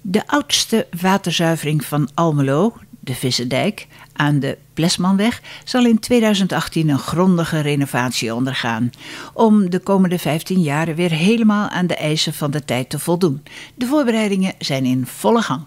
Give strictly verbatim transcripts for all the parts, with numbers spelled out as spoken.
De oudste waterzuivering van Almelo, de Visserdijk, aan de Plesmanweg, zal in tweeduizend achttien een grondige renovatie ondergaan, om de komende vijftien jaar weer helemaal aan de eisen van de tijd te voldoen. De voorbereidingen zijn in volle gang.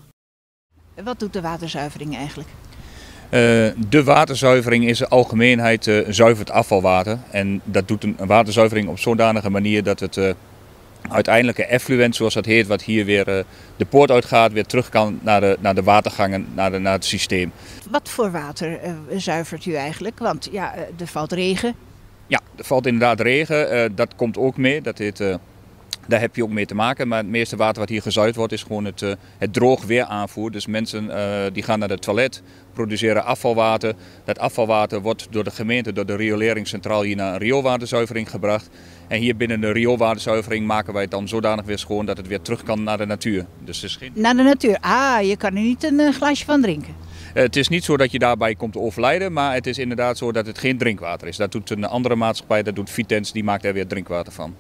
Wat doet de waterzuivering eigenlijk? Uh, de waterzuivering is de algemeenheid uh, zuivert afvalwater. En dat doet een waterzuivering op zodanige manier dat het uh, uiteindelijke effluent, zoals dat heet, wat hier weer uh, de poort uitgaat, weer terug kan naar de, naar de watergangen, naar, de, naar het systeem. Wat voor water uh, zuivert u eigenlijk? Want ja, uh, er valt regen. Ja, er valt inderdaad regen. Uh, dat komt ook mee. Dat heet, uh, daar heb je ook mee te maken. Maar het meeste water wat hier gezuiverd wordt is gewoon het, uh, het droog weer aanvoer. Dus mensen uh, die gaan naar het toilet, produceren afvalwater. Dat afvalwater wordt door de gemeente, door de rioleringscentraal hier naar een rioolwaterzuivering gebracht. En hier binnen de rioolwaterzuivering maken wij het dan zodanig weer schoon dat het weer terug kan naar de natuur. Dus het is geen... Naar de natuur? Ah, je kan er niet een uh, glaasje van drinken. Uh, het is niet zo dat je daarbij komt te overlijden, maar het is inderdaad zo dat het geen drinkwater is. Dat doet een andere maatschappij, dat doet Vitens, die maakt er weer drinkwater van.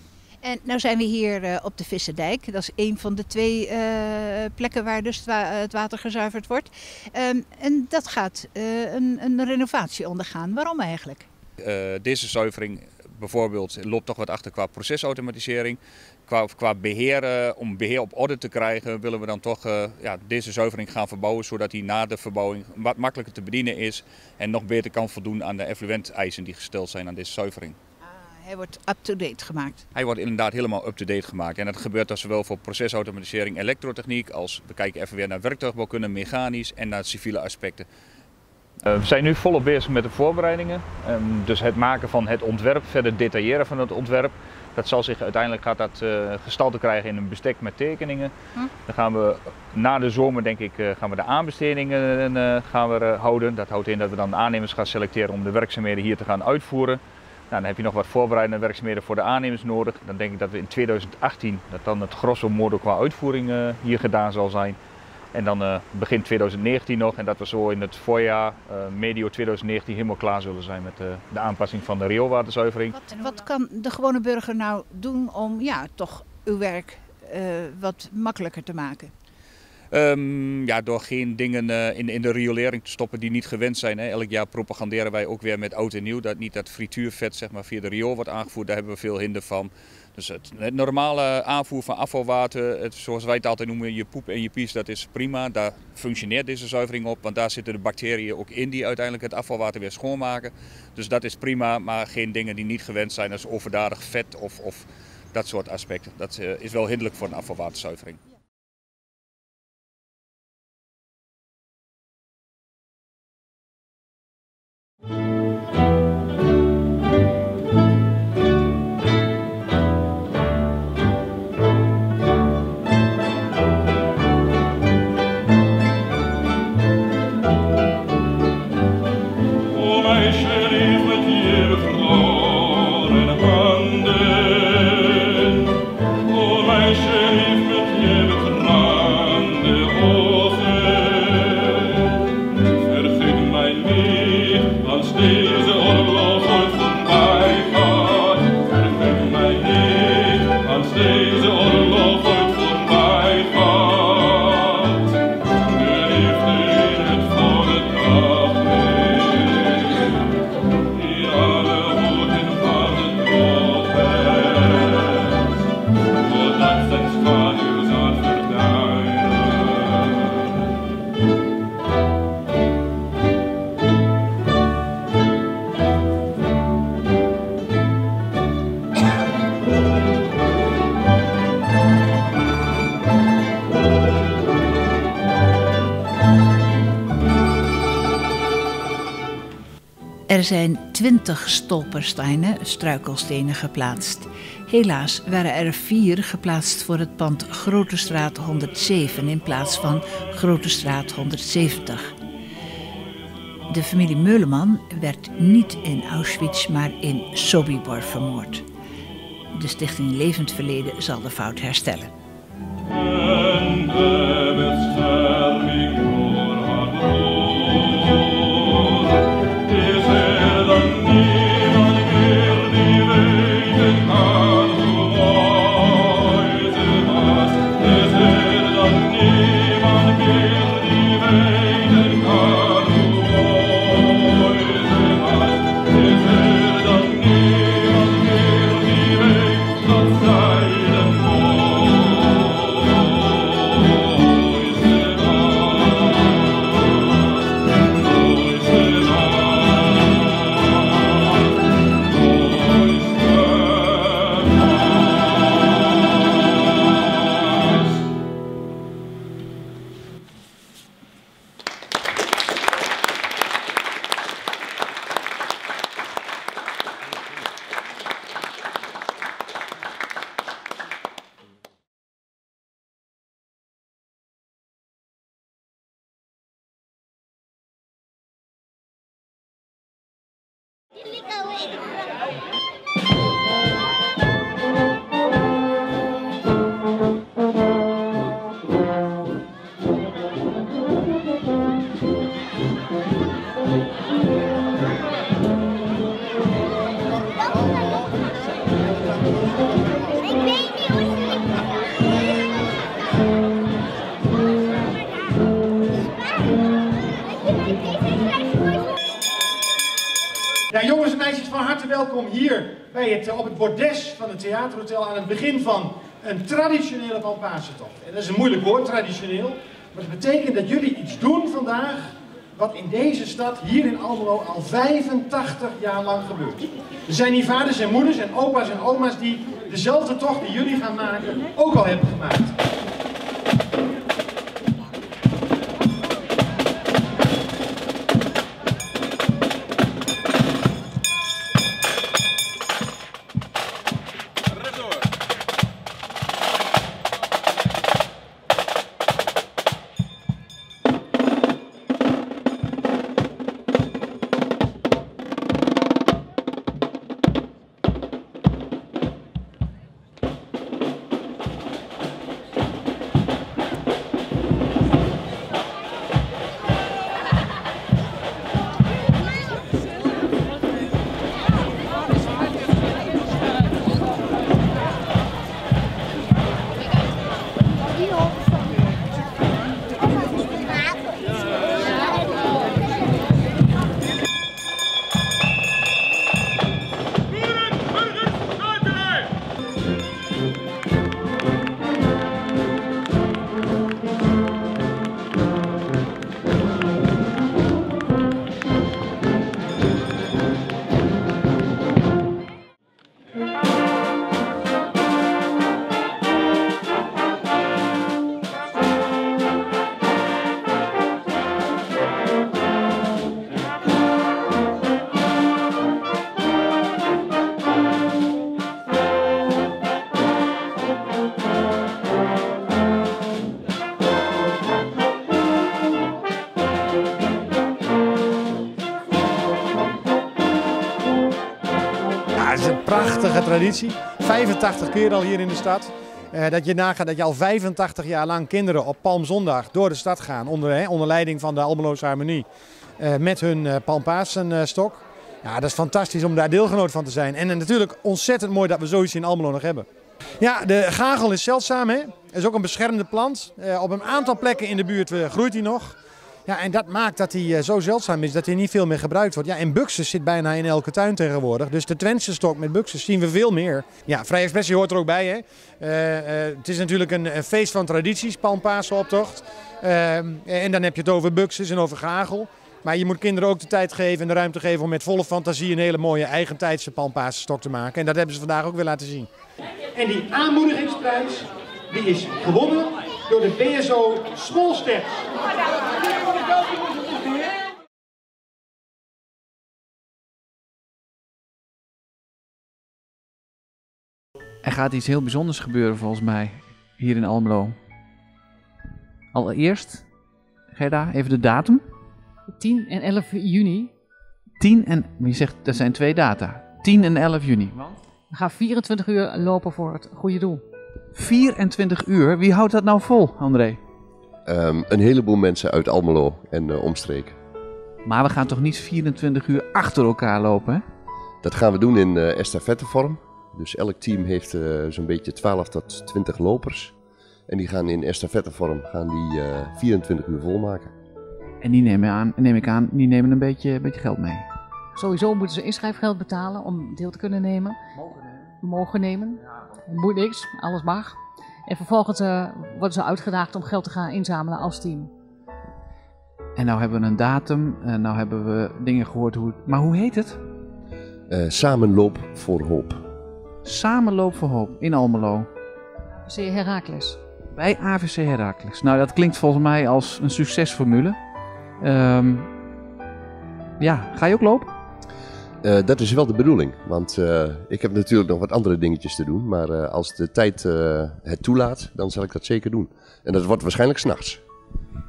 En nou zijn we hier uh, op de Visserdijk. Dat is een van de twee uh, plekken waar dus het, wa het water gezuiverd wordt. Um, en dat gaat uh, een, een renovatie ondergaan. Waarom eigenlijk? Uh, deze zuivering bijvoorbeeld loopt toch wat achter qua procesautomatisering. Qua, qua beheer, uh, om beheer op orde te krijgen, willen we dan toch uh, ja, deze zuivering gaan verbouwen, zodat die na de verbouwing wat makkelijker te bedienen is en nog beter kan voldoen aan de effluenteisen die gesteld zijn aan deze zuivering. Hij wordt up-to-date gemaakt. Hij wordt inderdaad helemaal up-to-date gemaakt. En dat gebeurt dan zowel voor procesautomatisering, elektrotechniek, als we kijken even weer naar werktuigbouwkunde, mechanisch en naar civiele aspecten. Uh, we zijn nu volop bezig met de voorbereidingen. Um, dus het maken van het ontwerp, verder detailleren van het ontwerp. Dat zal zich uiteindelijk gaat dat, uh, gestalte krijgen in een bestek met tekeningen. Hm? Dan gaan we na de zomer denk ik uh, gaan we de aanbestedingen uh, gaan we, uh, houden. Dat houdt in dat we dan de aannemers gaan selecteren om de werkzaamheden hier te gaan uitvoeren. Nou, dan heb je nog wat voorbereidende werkzaamheden voor de aannemers nodig. Dan denk ik dat we in tweeduizend achttien, dat dan het grosso modo qua uitvoering uh, hier gedaan zal zijn. En dan uh, begin tweeduizend negentien nog en dat we zo in het voorjaar, uh, medio tweeduizend negentien, helemaal klaar zullen zijn met uh, de aanpassing van de rioolwaterzuivering. Wat, wat kan de gewone burger nou doen om ja, toch uw werk uh, wat makkelijker te maken? Um, ja, door geen dingen uh, in, in de riolering te stoppen die niet gewend zijn. Hè. Elk jaar propaganderen wij ook weer met oud en nieuw dat niet dat frituurvet zeg maar, via de riool wordt aangevoerd. Daar hebben we veel hinder van. Dus het, het normale aanvoer van afvalwater, het, zoals wij het altijd noemen, je poep en je pies, dat is prima. Daar functioneert deze zuivering op, want daar zitten de bacteriën ook in die uiteindelijk het afvalwater weer schoonmaken. Dus dat is prima, maar geen dingen die niet gewend zijn als overdadig vet of, of dat soort aspecten. Dat uh, is wel hinderlijk voor een afvalwaterzuivering. Er zijn twintig stolpersteinen, struikelstenen, geplaatst. Helaas waren er vier geplaatst voor het pand Grotestraat honderdzeven in plaats van Grotestraat honderdzeventig. De familie Meuleman werd niet in Auschwitz, maar in Sobibor vermoord. De Stichting Levend Verleden zal de fout herstellen. Is er dan niet Ja, jongens en meisjes, van harte welkom hier bij het, op het bordes van het Theaterhotel aan het begin van een traditionele Palmpasentocht. En dat is een moeilijk woord, traditioneel, maar het betekent dat jullie iets doen vandaag wat in deze stad, hier in Almelo, al vijfentachtig jaar lang gebeurt. Er zijn hier vaders en moeders en opa's en oma's die dezelfde tocht die jullie gaan maken ook al hebben gemaakt. Het is een prachtige traditie, vijfentachtig keer al hier in de stad. Uh, dat je nagaat dat je al vijfentachtig jaar lang kinderen op Palmzondag door de stad gaan onder, hè, onder leiding van de Almeloze Harmonie uh, met hun uh, Palmpasenstok. Ja, dat is fantastisch om daar deelgenoot van te zijn. En uh, natuurlijk ontzettend mooi dat we zoiets in Almelo nog hebben. Ja, de gagel is zeldzaam, hè. Het is ook een beschermde plant. Uh, op een aantal plekken in de buurt uh, groeit hij nog. Ja, en dat maakt dat hij uh, zo zeldzaam is dat hij niet veel meer gebruikt wordt. Ja, en buxus zit bijna in elke tuin tegenwoordig. Dus de Twentse stok met buxus zien we veel meer. Ja, vrije expressie hoort er ook bij, hè. Uh, uh, het is natuurlijk een, een feest van tradities, Palmpasenoptocht. Uh, en dan heb je het over buxus en over gagel. Maar je moet kinderen ook de tijd geven en de ruimte geven om met volle fantasie een hele mooie eigentijdse Palmpasenstok te maken. En dat hebben ze vandaag ook weer laten zien. En die aanmoedigingsprijs die is gewonnen door de B S O Smolsters. Er gaat iets heel bijzonders gebeuren volgens mij hier in Almelo. Allereerst, Gerda, even de datum. tien en elf juni. tien en, je zegt dat zijn twee data. tien en elf juni. We gaan vierentwintig uur lopen voor het goede doel. vierentwintig uur? Wie houdt dat nou vol, André? Um, een heleboel mensen uit Almelo en uh, omstreken. Maar we gaan toch niet vierentwintig uur achter elkaar lopen, hè? Dat gaan we doen in uh, estafettevorm. Dus elk team heeft uh, zo'n beetje twaalf tot twintig lopers. En die gaan in estafettevorm gaan die, uh, vierentwintig uur volmaken. En die nemen, aan, neem ik aan, die nemen een beetje, een beetje geld mee. Sowieso moeten ze inschrijfgeld betalen om deel te kunnen nemen. Mogen nemen. Mogen nemen. Moet niks, alles mag. En vervolgens uh, worden ze uitgedaagd om geld te gaan inzamelen als team. En nou hebben we een datum, en nou hebben we dingen gehoord. Hoe, maar hoe heet het? Uh, Samenloop voor Hoop. Samenloop voor Hoop in Almelo. A V C Heracles. Bij A V C Heracles. Nou, dat klinkt volgens mij als een succesformule. Um, ja, ga je ook lopen? Uh, dat is wel de bedoeling, want uh, ik heb natuurlijk nog wat andere dingetjes te doen. Maar uh, als de tijd uh, het toelaat, dan zal ik dat zeker doen. En dat wordt waarschijnlijk 's nachts.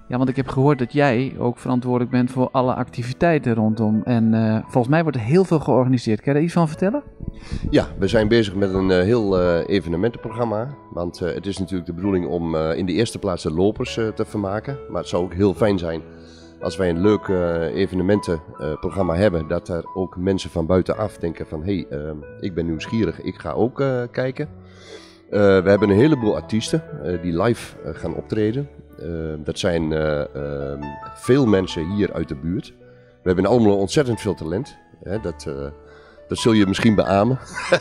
Ja, want ik heb gehoord dat jij ook verantwoordelijk bent voor alle activiteiten rondom. En uh, volgens mij wordt er heel veel georganiseerd. Kan je daar iets van vertellen? Ja, we zijn bezig met een uh, heel uh, evenementenprogramma. Want uh, het is natuurlijk de bedoeling om uh, in de eerste plaats de lopers uh, te vermaken. Maar het zou ook heel fijn zijn als wij een leuk uh, evenementenprogramma uh, hebben. Dat er ook mensen van buitenaf denken van hé, hey, uh, ik ben nieuwsgierig, ik ga ook uh, kijken. Uh, we hebben een heleboel artiesten uh, die live uh, gaan optreden. Uh, dat zijn uh, uh, veel mensen hier uit de buurt. We hebben allemaal ontzettend veel talent. Hè? Dat, uh, dat zul je misschien beamen.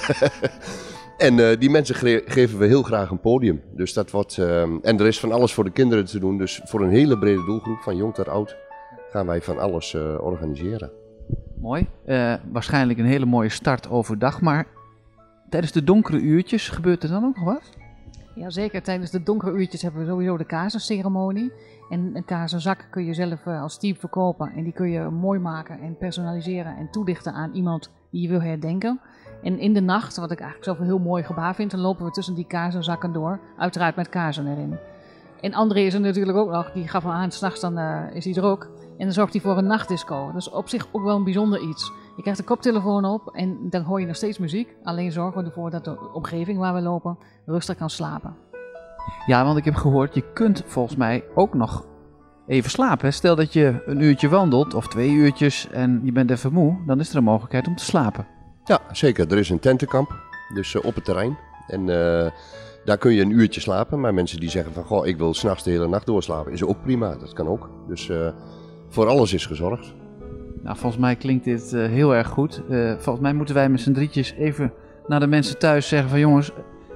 En uh, die mensen ge geven we heel graag een podium. Dus dat wordt, uh, en er is van alles voor de kinderen te doen. Dus voor een hele brede doelgroep, van jong tot oud, gaan wij van alles uh, organiseren. Mooi. Uh, waarschijnlijk een hele mooie start overdag. Maar tijdens de donkere uurtjes gebeurt er dan ook nog wat? Jazeker, tijdens de donkere uurtjes hebben we sowieso de kaarsenceremonie. En een kaarzenzak kun je zelf uh, als team verkopen. En die kun je mooi maken en personaliseren en toedichten aan iemand die je wil herdenken. En in de nacht, wat ik eigenlijk zelf een heel mooi gebaar vind, dan lopen we tussen die kaarsenzakken door. Uiteraard met kaarsen erin. En André is er natuurlijk ook nog, die gaf al aan, 's nachts dan uh, is hij er ook. En dan zorgt hij voor een nachtdisco. Dat is op zich ook wel een bijzonder iets. Je krijgt een koptelefoon op en dan hoor je nog steeds muziek. Alleen zorgen we ervoor dat de omgeving waar we lopen rustig kan slapen. Ja, want ik heb gehoord, je kunt volgens mij ook nog even slapen. Stel dat je een uurtje wandelt of twee uurtjes en je bent even moe, dan is er een mogelijkheid om te slapen. Ja, zeker. Er is een tentenkamp, dus uh, op het terrein. En uh, daar kun je een uurtje slapen. Maar mensen die zeggen van, goh, ik wil 's nachts de hele nacht doorslapen, is ook prima. Dat kan ook. Dus uh, voor alles is gezorgd. Nou, volgens mij klinkt dit uh, heel erg goed. Uh, volgens mij moeten wij met z'n drietjes even naar de mensen thuis zeggen van, jongens,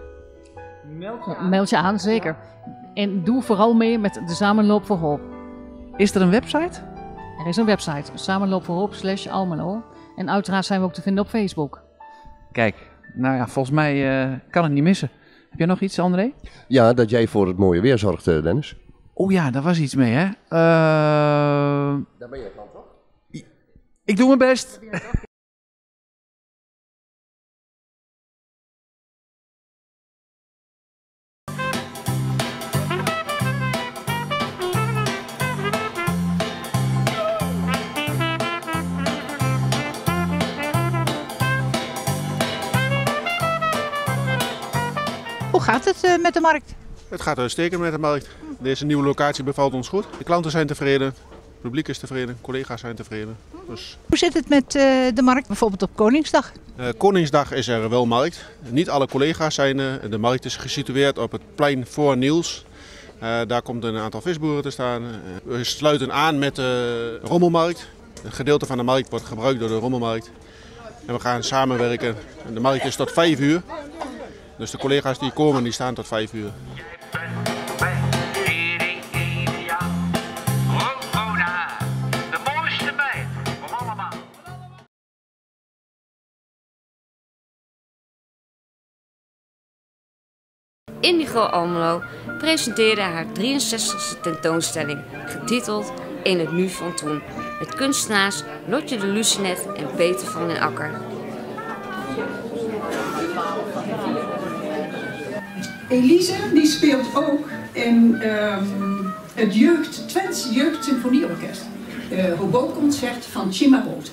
meld je aan. Meld je aan, zeker. En doe vooral mee met de Samenloop voor Hoop. Is er een website? Er is een website, samenloopvoorhoop slash Almelo. En uiteraard zijn we ook te vinden op Facebook. Kijk, nou ja, volgens mij uh, kan het niet missen. Heb jij nog iets, André? Ja, dat jij voor het mooie weer zorgt, uh, Dennis. Oh ja, daar was iets mee, hè? Uh... Daar ben je van, toch? Ik doe mijn best. Hoe gaat het uh, met de markt? Het gaat uitstekend met de markt. Deze nieuwe locatie bevalt ons goed. De klanten zijn tevreden, het publiek is tevreden, collega's zijn tevreden. Dus... Hoe zit het met uh, de markt, bijvoorbeeld op Koningsdag? Uh, Koningsdag is er wel markt. Niet alle collega's zijn er. De markt is gesitueerd op het plein voor Niels. Uh, daar komt een aantal visboeren te staan. Uh, we sluiten aan met de rommelmarkt. Een gedeelte van de markt wordt gebruikt door de rommelmarkt. En we gaan samenwerken. De markt is tot vijf uur. Dus de collega's die komen, die staan tot vijf uur. Indigo Almelo presenteerde haar drieënzestigste tentoonstelling, getiteld In het nu van toen, met kunstenaars Lotje de Lucinet en Peter van den Akker. Elise die speelt ook in um, het jeugd, Twents Jeugd Symfonieorkest, uh, hoboconcert van Cimarosa.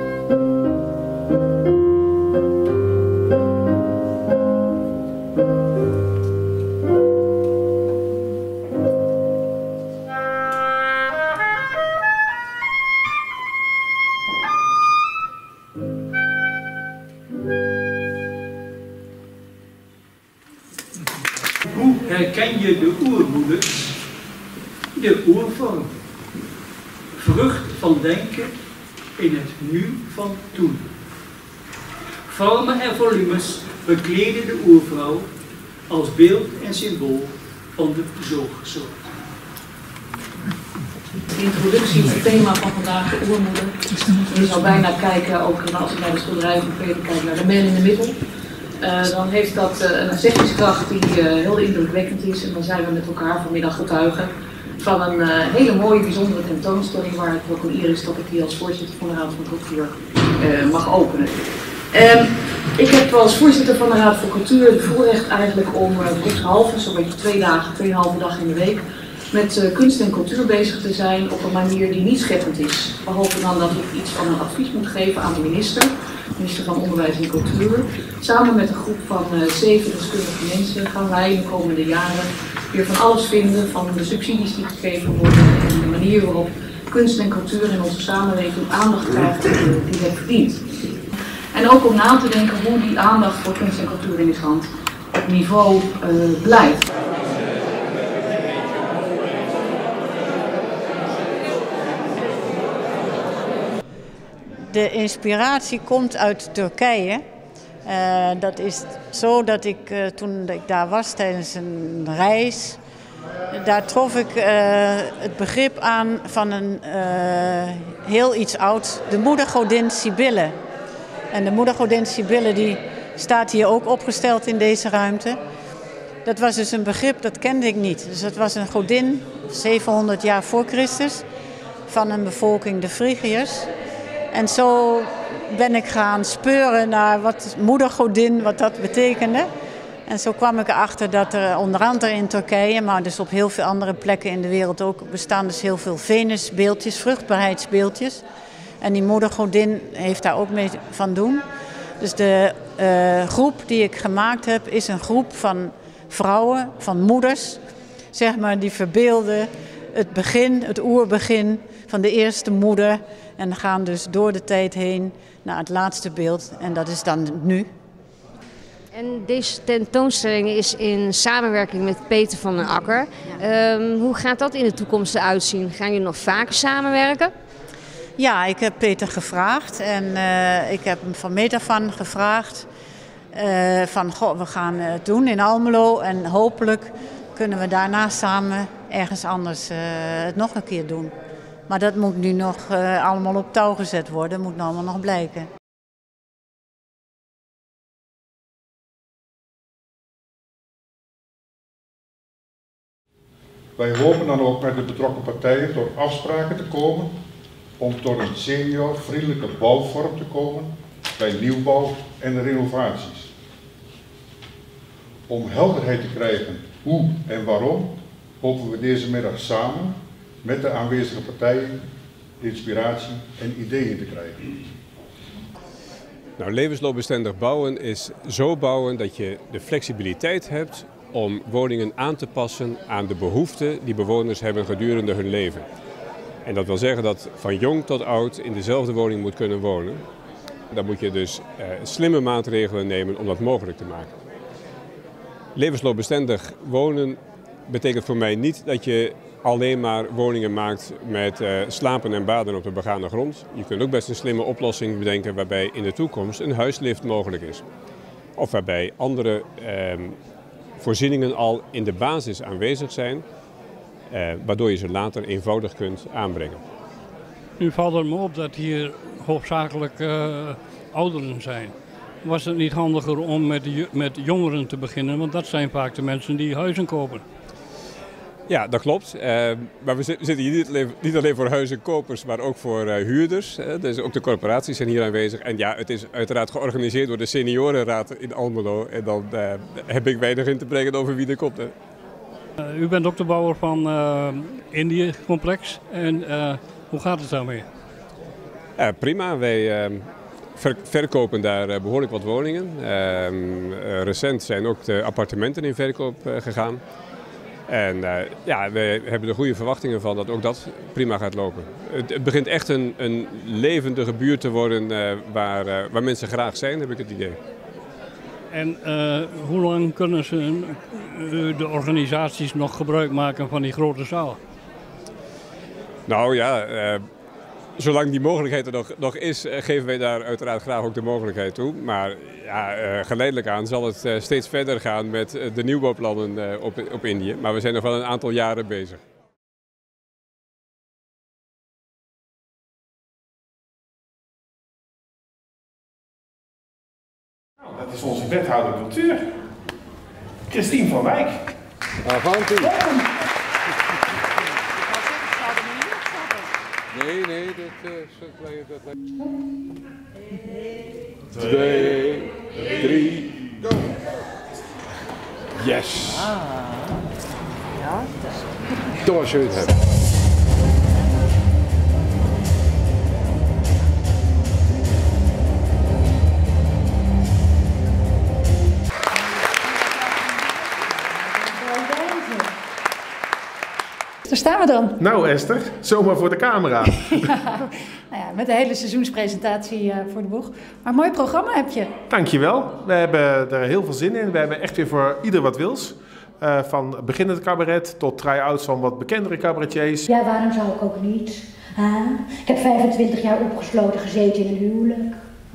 Hoe herken je de oermoeders? De oervorm. Vrucht van denken in het nu van toen. Vormen en volumes bekleden de oervrouw als beeld en symbool van de zoogsoort. De introductie, het thema van vandaag, de oermoeder. Je zou bijna kijken, ook als ik naar de schilderij van Peter kijk, naar de man in de middel. Uh, dan heeft dat uh, een zeggingskracht die uh, heel indrukwekkend is. En dan zijn we met elkaar vanmiddag getuigen van een uh, hele mooie, bijzondere tentoonstelling, waar het ook een eer is dat ik die als voorzitter van de Raad van Cultuur uh, mag openen. Um, ik heb als voorzitter van de Raad voor Cultuur het voorrecht eigenlijk om uh, halve, zo'n beetje twee dagen, tweeënhalve dag in de week, met uh, kunst en cultuur bezig te zijn op een manier die niet scheppend is. Behalve dan dat ik iets van een advies moet geven aan de minister, minister van Onderwijs en Cultuur. Samen met een groep van uh, zeven deskundige mensen gaan wij in de komende jaren weer van alles vinden, van de subsidies die gegeven worden en de manier waarop kunst en cultuur in onze samenleving aandacht krijgt die, die het verdient. En ook om na te denken hoe die aandacht voor kunst en cultuur in Nederland op niveau uh, blijft. De inspiratie komt uit Turkije. Uh, dat is zo dat ik uh, toen ik daar was tijdens een reis, daar trof ik uh, het begrip aan van een uh, heel iets oud, de moedergodin Sibylle. En de moedergodin Sibylle die staat hier ook opgesteld in deze ruimte. Dat was dus een begrip, dat kende ik niet. Dus dat was een godin, zevenhonderd jaar voor Christus, van een bevolking, de Frigiërs. En zo ben ik gaan speuren naar wat moedergodin, wat dat betekende. En zo kwam ik erachter dat er onder andere in Turkije, maar dus op heel veel andere plekken in de wereld ook, bestaan dus heel veel Venusbeeldjes, vruchtbaarheidsbeeldjes. En die moedergodin heeft daar ook mee van doen. Dus de uh, groep die ik gemaakt heb is een groep van vrouwen, van moeders, zeg maar, die verbeelden het begin, het oerbegin van de eerste moeder. En gaan dus door de tijd heen naar het laatste beeld. En dat is dan nu. En deze tentoonstelling is in samenwerking met Peter van den Akker. Ja. Um, hoe gaat dat in de toekomst eruit zien? Gaan jullie nog vaker samenwerken? Ja, ik heb Peter gevraagd en uh, ik heb hem van Metafan gevraagd. Uh, van, goh, we gaan het doen in Almelo en hopelijk kunnen we daarna samen ergens anders uh, het nog een keer doen. Maar dat moet nu nog uh, allemaal op touw gezet worden, moet allemaal nog blijken. Wij hopen dan ook met de betrokken partijen tot afspraken te komen om tot een senior vriendelijke bouwvorm te komen bij nieuwbouw en renovaties. Om helderheid te krijgen hoe en waarom, hopen we deze middag samen met de aanwezige partijen inspiratie en ideeën te krijgen. Nou, levensloopbestendig bouwen is zo bouwen dat je de flexibiliteit hebt om woningen aan te passen aan de behoeften die bewoners hebben gedurende hun leven. En dat wil zeggen dat van jong tot oud in dezelfde woning moet kunnen wonen. Dan moet je dus uh, slimme maatregelen nemen om dat mogelijk te maken. Levensloopbestendig wonen betekent voor mij niet dat je alleen maar woningen maakt met uh, slapen en baden op de begane grond. Je kunt ook best een slimme oplossing bedenken waarbij in de toekomst een huislift mogelijk is. Of waarbij andere uh, voorzieningen al in de basis aanwezig zijn, uh, waardoor je ze later eenvoudig kunt aanbrengen. Nu valt het me op dat hier hoofdzakelijk uh, ouderen zijn. Was het niet handiger om met, met jongeren te beginnen, want dat zijn vaak de mensen die huizen kopen? Ja, dat klopt. Uh, maar we zitten hier niet alleen, niet alleen voor huizenkopers, maar ook voor uh, huurders. Uh, dus ook de corporaties zijn hier aanwezig. En ja, het is uiteraard georganiseerd door de seniorenraad in Almelo. En dan uh, heb ik weinig in te brengen over wie er komt. Hè. Uh, u bent ook de bouwer van uh, Indië Complex. En uh, hoe gaat het daarmee? Uh, prima. Wij uh, ver verkopen daar uh, behoorlijk wat woningen. Uh, uh, recent zijn ook de appartementen in verkoop uh, gegaan. En uh, ja, we hebben er goede verwachtingen van dat ook dat prima gaat lopen. Het, het begint echt een, een levendige buurt te worden uh, waar, uh, waar mensen graag zijn, heb ik het idee. En uh, hoe lang kunnen ze, uh, de organisaties nog gebruik maken van die grote zaal? Nou ja, uh, zolang die mogelijkheid er nog, nog is, uh, geven wij daar uiteraard graag ook de mogelijkheid toe. Maar ja, uh, geleidelijk aan zal het uh, steeds verder gaan met uh, de nieuwbouwplannen uh, op, op Indië. Maar we zijn nog wel een aantal jaren bezig. Dat is onze wethouder cultuur, Christine van Wijk. Avanti. Nee, nee, dat uh, dat Twee, drie, go! Yes! Ah. Ja, das Door schön hebben. Daar staan we dan. Nou Esther, zomaar voor de camera. Ja, nou ja, met de hele seizoenspresentatie uh, voor de boeg. Maar een mooi programma heb je. Dankjewel. We hebben er heel veel zin in. We hebben echt weer voor ieder wat wils. Uh, van beginnend cabaret tot try-outs van wat bekendere cabaretiers. Ja, waarom zou ik ook niet? Huh? Ik heb vijfentwintig jaar opgesloten gezeten in een huwelijk.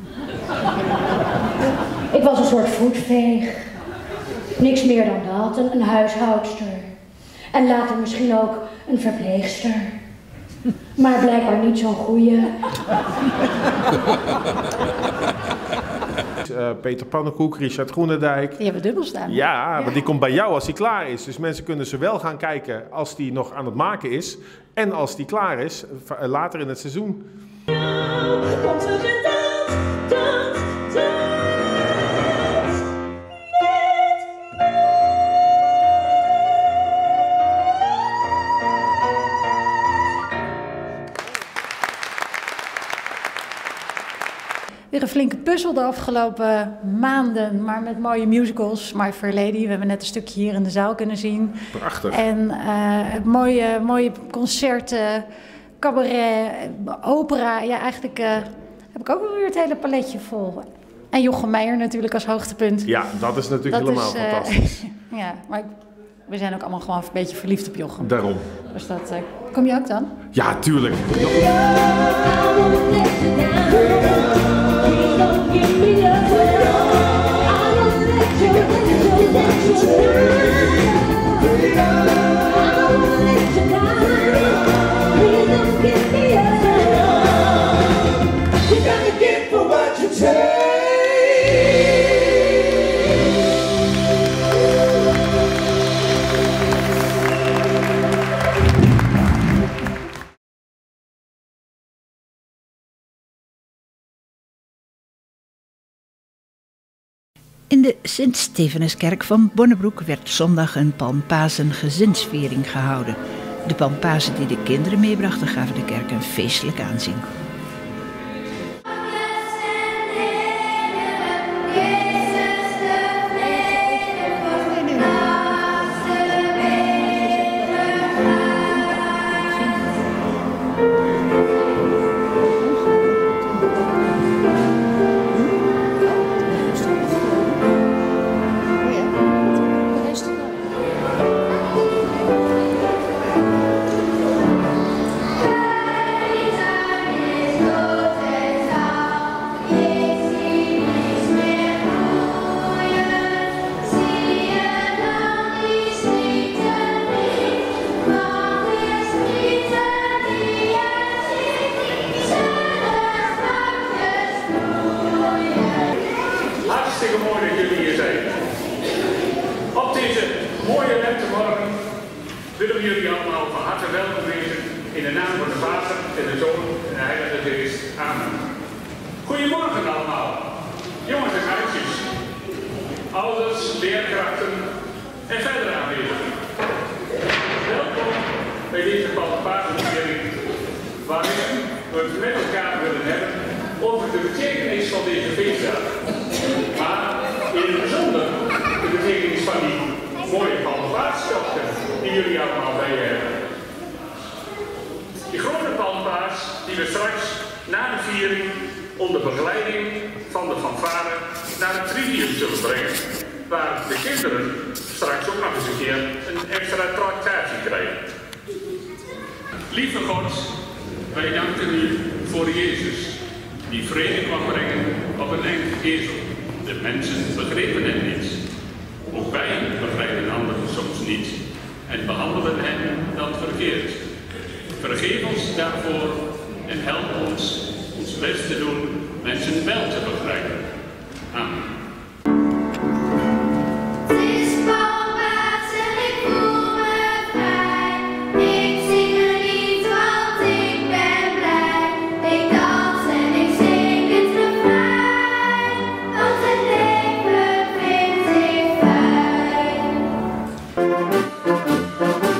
Ik was een soort voetveeg. Niks meer dan dat, een, een huishoudster. En later misschien ook een verpleegster. Maar blijkbaar niet zo'n goeie. Uh, Peter Pannenkoek, Richard Groenendijk. Die hebben dubbel staan. Ja, ja, want die komt bij jou als die klaar is. Dus mensen kunnen zowel gaan kijken als die nog aan het maken is. En als die klaar is, later in het seizoen. Komt er een dans, dans, dans. Weer een flinke puzzel de afgelopen maanden, maar met mooie musicals. My Fair Lady, we hebben net een stukje hier in de zaal kunnen zien. Prachtig. En uh, mooie, mooie concerten, cabaret, opera. Ja, eigenlijk uh, heb ik ook wel weer het hele paletje vol. En Jochem Meijer natuurlijk als hoogtepunt. Ja, dat is natuurlijk dat helemaal is, uh, fantastisch. Ja, maar ik, we zijn ook allemaal gewoon een beetje verliefd op Jochem. Daarom. Dus dat, uh, kom je ook dan? Ja, tuurlijk. In de Sint-Stefanuskerk van Bonnebroek werd zondag een Palmpasen gezinsviering gehouden. De Palmpasen die de kinderen meebrachten gaven de kerk een feestelijk aanzien. willen we jullie allemaal van harte welkom weten in de naam van de Vader en de Zoon en de Heilige Geest. Amen. Goedemorgen allemaal, jongens en meisjes, ouders, leerkrachten en verdere aanwezigen. Welkom bij deze Palmpasenviering, waarin we het met elkaar willen hebben over de betekenis van deze feestdag. Maar in het bijzonder de betekenis van die mooie palmpaarstochten die jullie allemaal bij je hebben. Die grote palmpaars die we straks na de viering onder begeleiding van de fanfare naar het trivium zullen brengen. Waar de kinderen straks ook nog eens een keer een extra tractatie krijgen. Lieve God, wij danken u voor Jezus, die vrede kwam brengen op een enkele ezel. De mensen begrepen het niet. Ook wij begrijpen anderen soms niet en behandelen hen dan verkeerd. Vergeef ons daarvoor en help ons ons best te doen mensen wel te begrijpen. Amen. Thank you.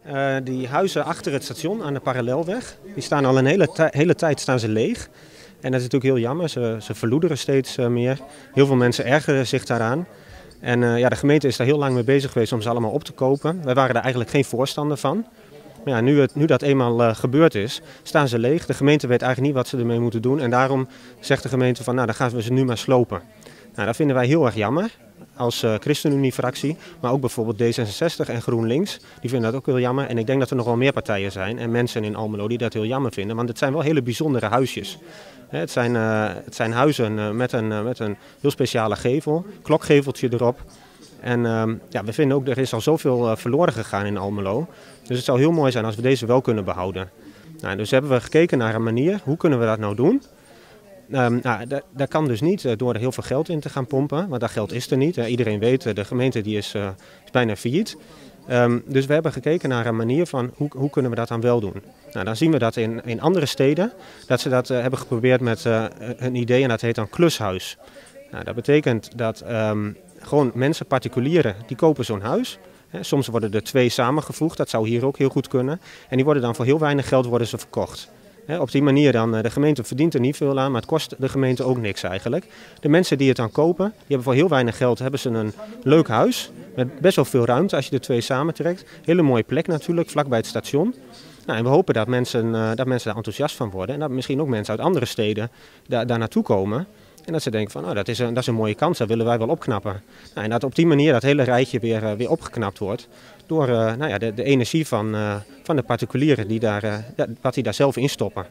Uh, die huizen achter het station aan de parallelweg, die staan al een hele, hele tijd staan ze leeg. En dat is natuurlijk heel jammer, ze, ze verloederen steeds uh, meer. Heel veel mensen ergeren zich daaraan. En uh, ja, de gemeente is daar heel lang mee bezig geweest om ze allemaal op te kopen. Wij waren daar eigenlijk geen voorstander van. Maar ja, nu, het, nu dat eenmaal uh, gebeurd is, staan ze leeg. De gemeente weet eigenlijk niet wat ze ermee moeten doen. En daarom zegt de gemeente van, nou dan gaan we ze nu maar slopen. Nou, dat vinden wij heel erg jammer. Als uh, ChristenUnie-fractie, maar ook bijvoorbeeld D zesenzestig en GroenLinks, die vinden dat ook heel jammer. En ik denk dat er nog wel meer partijen zijn en mensen in Almelo die dat heel jammer vinden, want het zijn wel hele bijzondere huisjes. He, het, zijn, uh, het zijn huizen uh, met, een, uh, met een heel speciale gevel, klokgeveltje erop. En uh, ja, we vinden ook, er is al zoveel uh, verloren gegaan in Almelo, dus het zou heel mooi zijn als we deze wel kunnen behouden. Nou, dus hebben we gekeken naar een manier, hoe kunnen we dat nou doen? Um, nou, dat, dat kan dus niet uh, door er heel veel geld in te gaan pompen, want dat geld is er niet. Uh, iedereen weet, uh, de gemeente die is, uh, is bijna failliet. Um, dus we hebben gekeken naar een manier van hoe, hoe kunnen we dat dan wel doen. Nou, dan zien we dat in, in andere steden, dat ze dat uh, hebben geprobeerd met uh, een idee en dat heet dan klushuis. Nou, dat betekent dat um, gewoon mensen, particulieren, die kopen zo'n huis. He, soms worden er twee samengevoegd, dat zou hier ook heel goed kunnen. En die worden dan voor heel weinig geld worden ze verkocht. He, op die manier dan, de gemeente verdient er niet veel aan, maar het kost de gemeente ook niks eigenlijk. De mensen die het dan kopen, die hebben voor heel weinig geld hebben ze een leuk huis. Met best wel veel ruimte als je de twee samentrekt. Hele mooie plek natuurlijk, vlakbij het station. Nou, en we hopen dat mensen, uh, dat mensen daar enthousiast van worden. En dat misschien ook mensen uit andere steden daar, daar naartoe komen. En dat ze denken van, oh, dat, is een, dat is een mooie kans, dat willen wij wel opknappen. Nou, en dat op die manier dat hele rijtje weer, uh, weer opgeknapt wordt. Door uh, nou ja, de, de energie van, uh, van de particulieren, die daar, uh, wat die daar zelf in stoppen.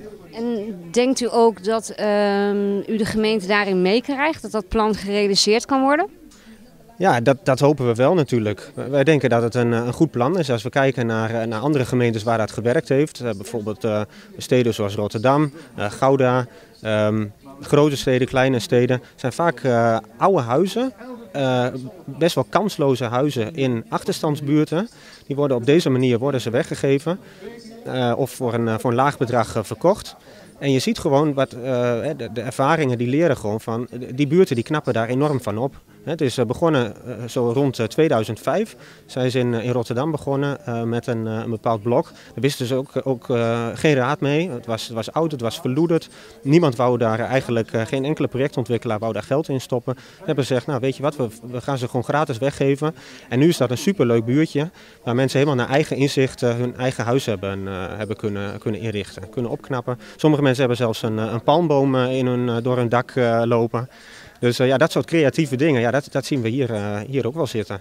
En denkt u ook dat uh, u de gemeente daarin meekrijgt, dat dat plan gerealiseerd kan worden? Ja, dat, dat hopen we wel natuurlijk. Wij denken dat het een, een goed plan is. Als we kijken naar, naar andere gemeentes waar dat gewerkt heeft. Uh, bijvoorbeeld uh, steden zoals Rotterdam, uh, Gouda, um, grote steden, kleine steden. zijn vaak uh, oude huizen, uh, best wel kansloze huizen in achterstandsbuurten. Die worden op deze manier worden ze weggegeven uh, of voor een, voor een laag bedrag uh, verkocht. En je ziet gewoon wat uh, de, de ervaringen die leren gewoon van, die buurten die knappen daar enorm van op. Het is begonnen uh, zo rond uh, tweeduizend vijf. Zij zijn in, in Rotterdam begonnen uh, met een, uh, een bepaald blok. Daar wisten ze ook, ook uh, geen raad mee. Het was, het was oud, het was verloederd. Niemand wou daar eigenlijk, uh, geen enkele projectontwikkelaar wou daar geld in stoppen. We hebben gezegd, nou weet je wat, we, we gaan ze gewoon gratis weggeven. En nu is dat een superleuk buurtje waar mensen helemaal naar eigen inzicht uh, hun eigen huis hebben, uh, hebben kunnen, kunnen inrichten, kunnen opknappen. Sommige mensen hebben zelfs een, een palmboom uh, in hun, uh, door hun dak uh, lopen. Dus uh, ja, dat soort creatieve dingen, ja, dat, dat zien we hier, uh, hier ook wel zitten.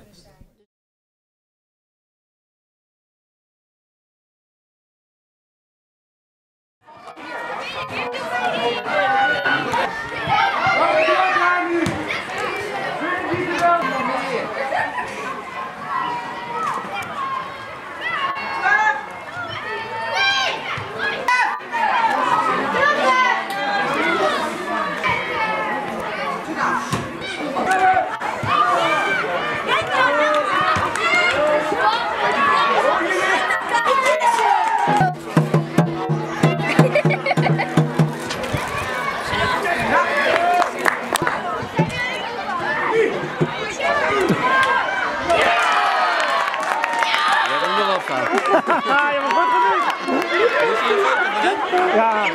Ja.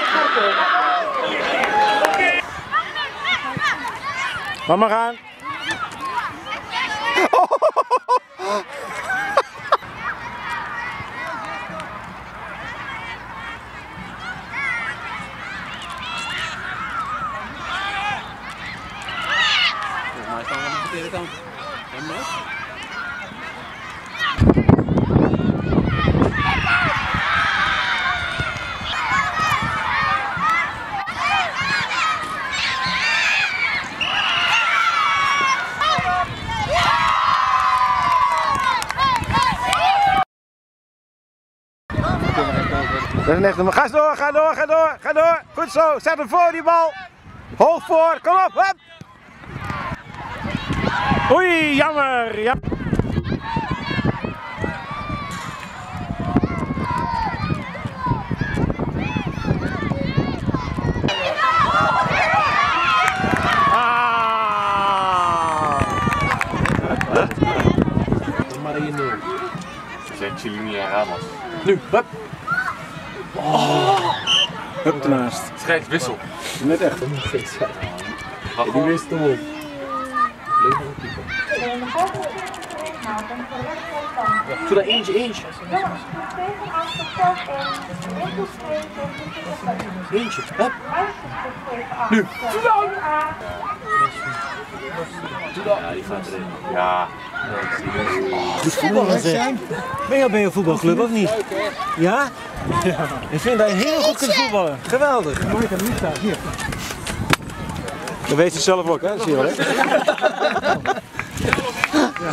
Laat maar gaan. Volgens mij staan we aan de verkeerde kant. Dat is echt een... Ga door, ga door, ga door, ga door. Goed zo, zet hem voor die bal. Hoog voor, kom op, hup. Oei, jammer. Ja. zijn Cellini en Ramos. Nu, hup! Oh. Hup ernaast. Scheidswissel. Net echt. Die wist hem op. Doe dat eentje, eentje. Eentje, hup. Nu. Ja, die gaat erin. Ja. Dus voetballen zijn. Ben je al bij een voetbalclub of niet? Ja? Ja. Ik vind dat je heel goed kunt voetballen. Geweldig. Dat weet je zelf ook, hè? Dat zie je wel, hè? Ja.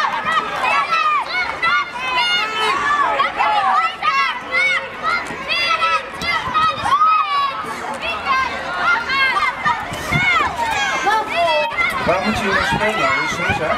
Waar moet je hier spelen? Is zo, hè?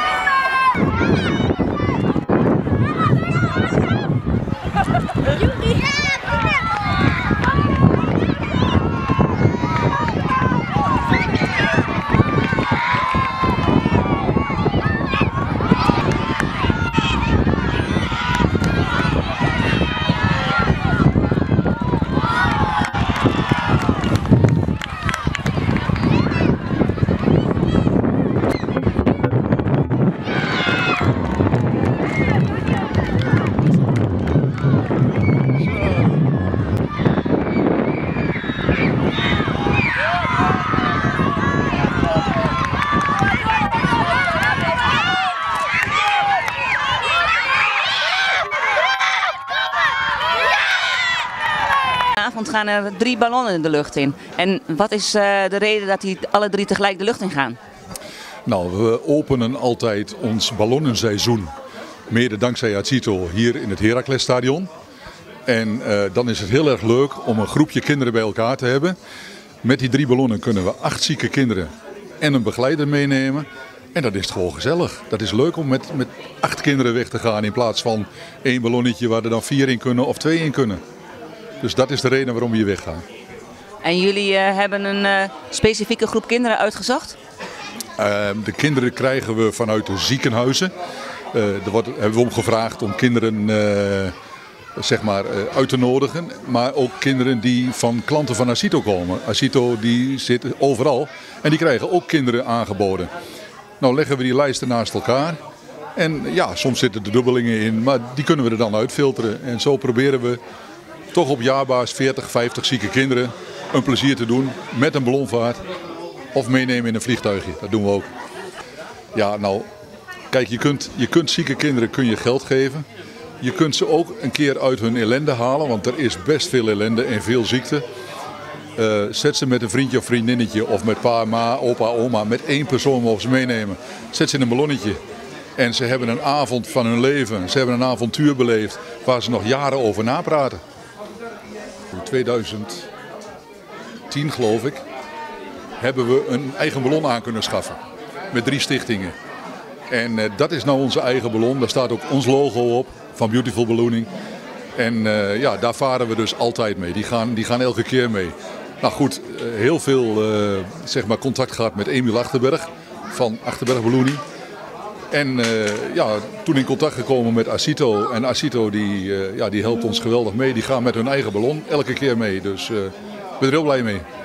Vanavond gaan er drie ballonnen de lucht in. En wat is uh, de reden dat die alle drie tegelijk de lucht in gaan? Nou, we openen altijd ons ballonnenseizoen, mede dankzij Acito, hier in het Heraclesstadion. En uh, dan is het heel erg leuk om een groepje kinderen bij elkaar te hebben. Met die drie ballonnen kunnen we acht zieke kinderen en een begeleider meenemen. En dat is gewoon gezellig. Dat is leuk om met, met acht kinderen weg te gaan in plaats van één ballonnetje waar er dan vier in kunnen of twee in kunnen. Dus dat is de reden waarom we hier weggaan. En jullie uh, hebben een uh, specifieke groep kinderen uitgezocht? Uh, de kinderen krijgen we vanuit de ziekenhuizen. Uh, er wordt, hebben we om gevraagd om kinderen uh, zeg maar, uh, uit te nodigen. Maar ook kinderen die van klanten van Acito komen. Acito die zit overal en die krijgen ook kinderen aangeboden. Nou leggen we die lijsten naast elkaar. En ja, soms zitten er dubbelingen in, maar die kunnen we er dan uitfilteren. En zo proberen we toch op jaarbasis veertig, vijftig zieke kinderen een plezier te doen met een ballonvaart of meenemen in een vliegtuigje. Dat doen we ook. Ja, nou, kijk, je kunt, je kunt zieke kinderen kun je geld geven. Je kunt ze ook een keer uit hun ellende halen, want er is best veel ellende en veel ziekte. Uh, zet ze met een vriendje of vriendinnetje of met pa, ma, opa, oma, met één persoon mogen ze meenemen. Zet ze in een ballonnetje. En ze hebben een avond van hun leven, ze hebben een avontuur beleefd waar ze nog jaren over napraten. In tweeduizend tien geloof ik, hebben we een eigen ballon aan kunnen schaffen. Met drie stichtingen. En uh, dat is nou onze eigen ballon. Daar staat ook ons logo op van Beautiful Ballooning. En uh, ja, daar varen we dus altijd mee. Die gaan, die gaan elke keer mee. Nou goed, uh, heel veel uh, zeg maar contact gehad met Emiel Achterberg van Achterberg Ballooning. En uh, ja, toen in contact gekomen met Acito. En Acito die, uh, ja, die helpt ons geweldig mee. Die gaan met hun eigen ballon elke keer mee. Dus uh, ik ben er heel blij mee.